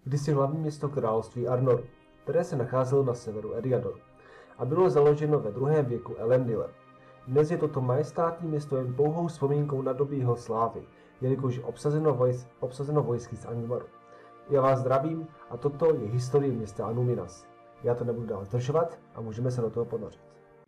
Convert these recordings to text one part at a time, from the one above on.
kdysi hlavní město království Arnoru, které se nacházelo na severu Eriadoru a bylo založeno ve 2. věku Elendilem. Dnes je toto majestátní město jen pouhou vzpomínkou na doby jeho slávy, jelikož je obsazeno vojsky z Angmaru. Já vás zdravím a toto je historie města Anuminas. Já to nebudu dál zdržovat a můžeme se do toho ponořit.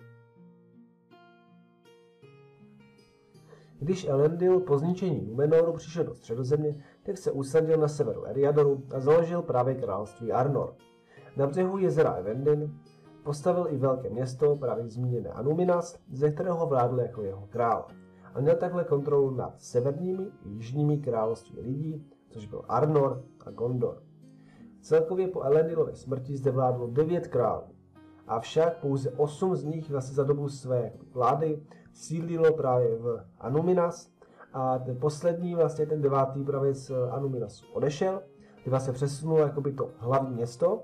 Když Elendil po zničení Númenoru přišel do Středozemě, tak se usadil na severu Eriadoru a založil právě království Arnor. Na břehu jezera Evendin postavil i velké město, právě zmíněné Anuminas, ze kterého vládl jako jeho král. A měl takhle kontrolu nad severními i jižními království lidí, což byl Arnor a Gondor. Celkově po Elendilově smrti zde vládlo 9 králů. Avšak pouze 8 z nich vlastně za dobu své vlády sídlilo právě v Anuminas a ten poslední, vlastně ten 9. právě z Anuminasu odešel, kdy vlastně přesunul jakoby to hlavní město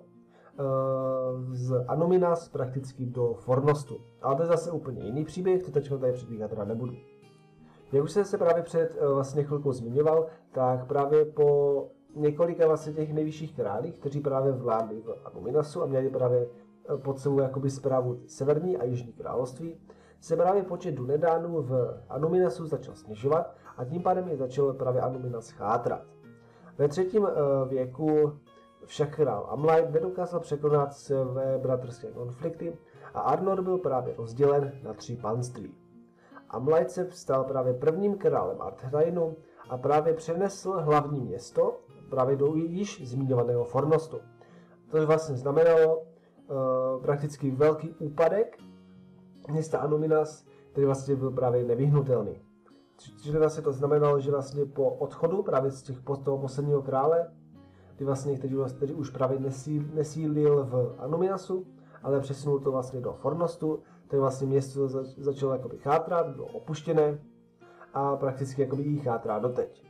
z Anuminas prakticky do Fornostu. Ale to je zase úplně jiný příběh, to teď tady předbíhat teda nebudu. Jak už jsem se právě před vlastně chvilkou zmiňoval, tak právě po několika vlastně těch nejvyšších králích, kteří právě vládli v Anuminasu a měli právě pod sebou jakoby správu severní a jižní království, se právě počet Dunedánů v Anuminasu začal snižovat a tím pádem je začal právě Anuminas chátrat. Ve 3. věku však král Amlait nedokázal překonat své bratrské konflikty a Arnor byl právě rozdělen na 3 panství. Amlait se stal právě prvním králem Arthrainu a právě přenesl hlavní město právě do již zmiňovaného Fornostu. To vlastně znamenalo prakticky velký úpadek města Anuminas, který vlastně byl právě nevyhnutelný. Čili vlastně to znamenalo, že vlastně po odchodu právě z toho posledního krále, který už právě nesídlil v Anuminasu, ale přesunul to vlastně do Fornostu, tak vlastně město začalo jakoby chátrat, bylo opuštěné a prakticky jakoby jí chátrá doteď.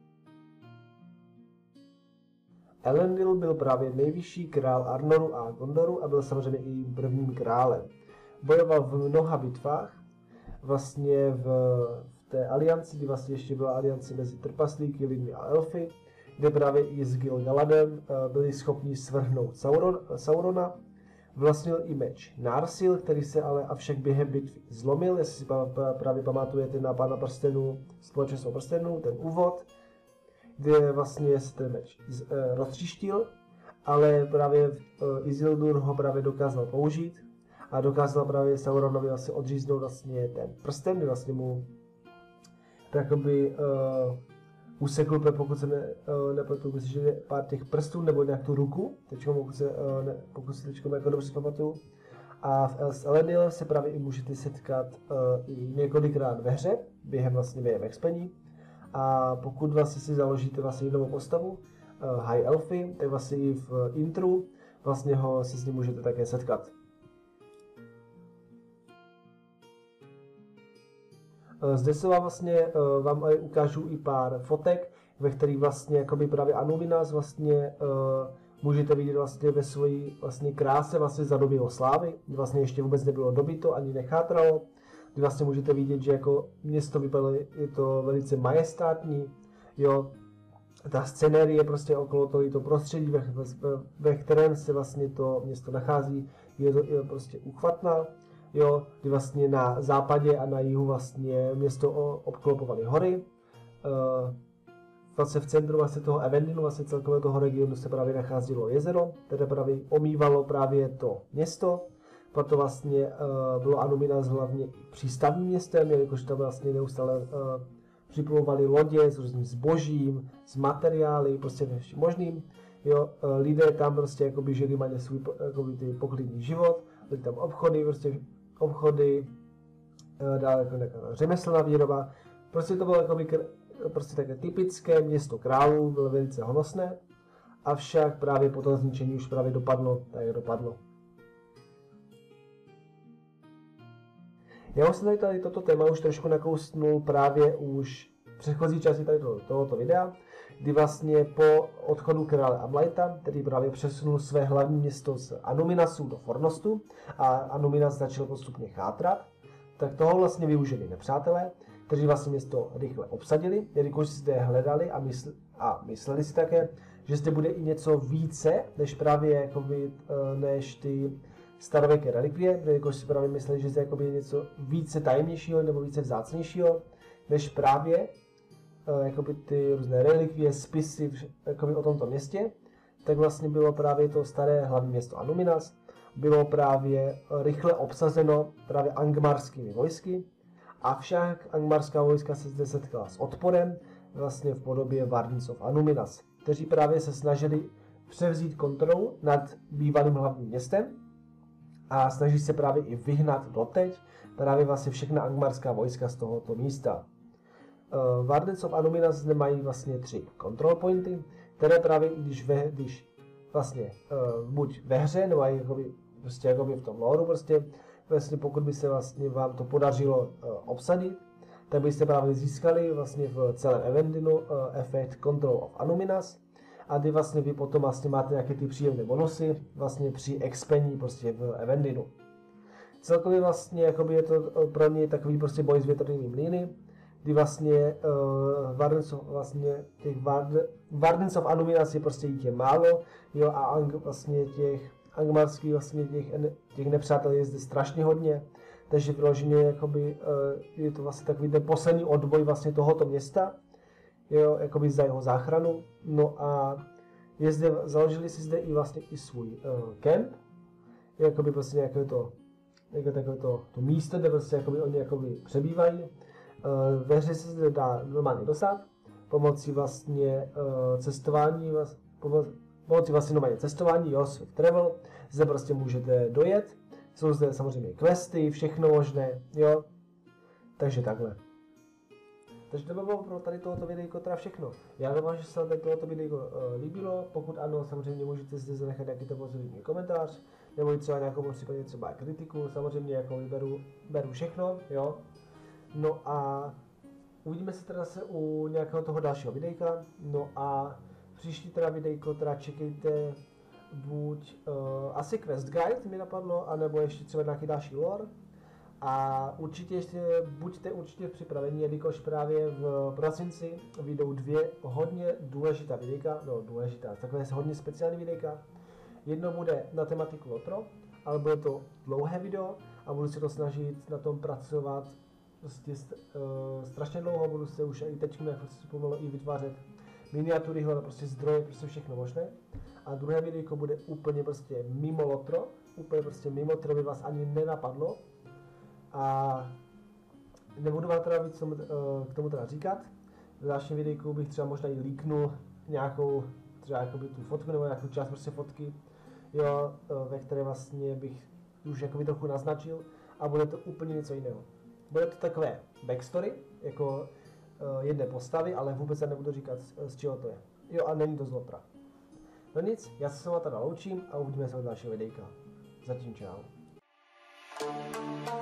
Elendil byl právě nejvyšší král Arnoru a Gondoru a byl samozřejmě i prvním králem. Bojoval v mnoha bitvách, vlastně v té alianci, kdy vlastně ještě byla aliance mezi trpaslíky, lidmi a elfy, kde právě i s Gil-galadem byli schopni svrhnout Saurona. Vlastnil i meč Narsil, který se ale avšak během bitvy zlomil, jestli si právě pamatujete na Pána prstenů, Společenstvo prstenů, ten úvod, kde vlastně se ten meč roztříštil, ale právě Isildur ho právě dokázal použít a dokázal právě Sauronovi vlastně odříznout vlastně ten prsten, kdy vlastně mu takoby usekl, pokud se nepletu, myslím, že pár těch prstů nebo nějak tu ruku, pokud se teďko jako dobře pamatuju. A s Elendilem se právě i můžete setkat i několikrát ve hře, během expení. A pokud vlastně si založíte vlastně jinou postavu, High Elfy, tak vlastně i v intru vlastně se s ním můžete také setkat. Zde se vám ukážu i pár fotek, ve kterých vlastně jakoby právě Anuminas vlastně můžete vidět vlastně ve své vlastně kráse vlastně za doby jeho slávy, kdy vlastně ještě vůbec nebylo dobyto ani nechátralo. Kdy vlastně můžete vidět, že jako město vypadalo, je to velice majestátní, jo, ta scenérie prostě okolo toho, to prostředí, ve kterém se vlastně to město nachází, je prostě uchvatná, jo, kdy vlastně na západě a na jihu vlastně město obklopovaly hory, vlastně v centru vlastně toho Evendinu, vlastně celkového toho regionu se právě nacházelo jezero, které právě omývalo právě to město. Proto vlastně bylo Anuminas hlavně přístavním městem, jelikož tam vlastně neustále připlouvaly lodě s různým zbožím, s materiály, prostě vším možným. Jo, lidé tam prostě jakoby žili mají svůj jakoby poklidný život, byly tam obchody, dále jako řemeslná výroba. Prostě to bylo jakoby, prostě také typické město králů, bylo velice honosné, avšak právě po tom zničení už právě dopadlo, tak jak dopadlo. Já jsem tady toto téma už trošku nakousnul právě už v předchozí části tohoto videa, kdy vlastně po odchodu krále Amlaita, který právě přesunul své hlavní město z Anuminasu do Fornostu a Anuminas začal postupně chátrat, tak toho vlastně využili nepřátelé, kteří vlastně město rychle obsadili, jelikož si zde hledali a mysleli si také, že zde bude i něco více, než právě jakoby, než ty starověké relikvie, protože jako si právě mysleli, že zde jakoby je něco více tajemnějšího nebo více vzácnějšího, než právě jakoby ty různé relikvie, spisy jakoby o tomto městě, tak vlastně bylo právě to staré hlavní město Anuminas, bylo právě rychle obsazeno právě angmarskými vojsky, avšak angmarská vojska se zde setkala s odporem vlastně v podobě Varnicov Anuminas, kteří právě se snažili převzít kontrolu nad bývalým hlavním městem a snaží se právě i vyhnat doteď právě vlastně všechna angmarská vojska z tohoto místa. Varnicov Anuminas zde mají vlastně 3 control pointy, které právě když vlastně buď ve hře, nebo jakoby v tom lore vlastně pokud by se vlastně vám to podařilo obsadit, tak byste právě získali vlastně v celém Evendinu efekt Control of Anuminas a kdy vlastně vy potom vlastně máte nějaké ty příjemné bonusy vlastně při expení prostě v Evendinu. Celkově vlastně jakoby je to pro mě takový prostě boj s větrnými mlýny, kdy vlastně Wardens of Anuminas je prostě jich je málo, jo, a vlastně těch angmarských vlastně těch nepřátel je zde strašně hodně, takže vyloženě jakoby je to vlastně takový ten poslední odboj vlastně tohoto města, jo, jakoby za jeho záchranu. No a založili si zde i vlastně i svůj kemp, jakoby prostě nějaké to místo, kde prostě jakoby oni jakoby přebývají. Ve hře se zde dá normálně dostat pomocí vlastně cestování, pomocí vlastně normálně cestování, jo, Swift Travel, zde prostě můžete dojet, jsou zde samozřejmě questy, všechno možné, jo, takže takhle. Takže to by bylo pro tady tohoto videjko teda všechno. Já doufám, že se vám tohoto videjko líbilo, pokud ano, samozřejmě můžete zde zanechat nějaký to pozitivní komentář, nebo třeba nějakou případně třeba kritiku, samozřejmě jako beru všechno, jo. No a uvidíme se teda zase u nějakého toho dalšího videjka, no a příští teda videjko teda čekejte buď asi Quest Guide mi napadlo, anebo ještě třeba nějaký další lore. A buďte určitě připraveni, jelikož právě v prosinci vyjdou 2 hodně důležitá videjka, takové hodně speciální videjka. Jedno bude na tematiku Lotro, ale bude to dlouhé video a budu se to snažit na tom pracovat prostě strašně dlouho, budu se už i teď pomalu i vytvářet miniatury, prostě zdroje, prostě všechno možné. A druhé videjko bude úplně prostě mimo Lotro, úplně prostě mimo, které by vás ani nenapadlo. A nebudu vám teda víc k tomu teda říkat. V dalším videjku bych třeba možná i líknul nějakou, třeba jakoby tu fotku nebo nějakou část prostě fotky, jo, ve které vlastně bych už jakoby trochu naznačil a bude to úplně něco jiného. Bude to takové backstory, jako jedné postavy, ale vůbec se nebudu říkat, z čeho to je. Jo, a není to z Lotra. No nic, já se s váma teda loučím a uvidíme se u dalšího videjka. Zatím čau.